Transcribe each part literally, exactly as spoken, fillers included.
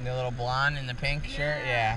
The little blonde in the pink yeah. shirt? Yeah.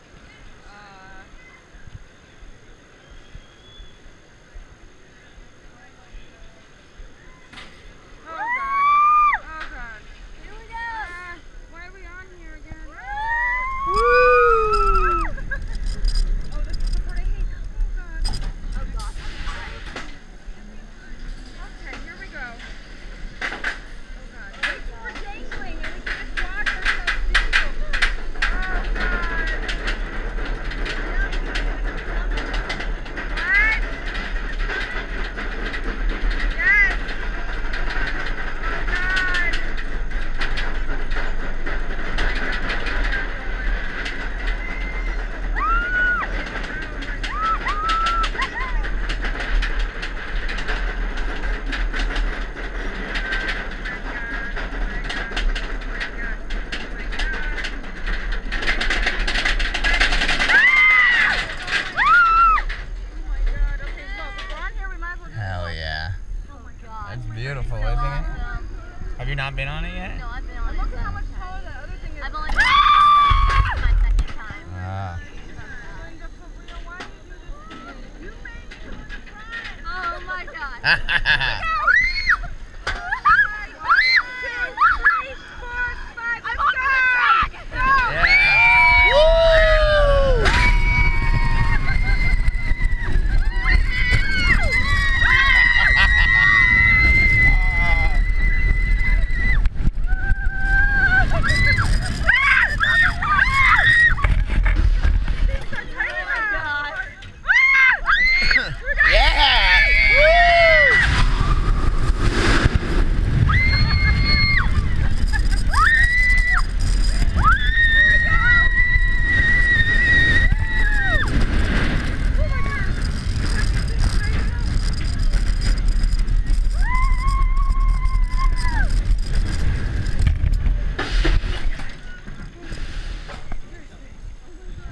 It's beautiful, isn't it? Have you not been on it yet? No, I've been on it. Look at how much taller that other thing is. I've only been on it my second time. Ah. Oh my god.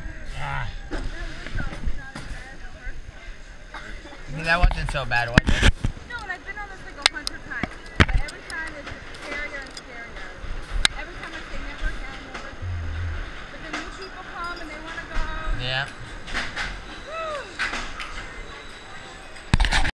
That wasn't so bad, was it?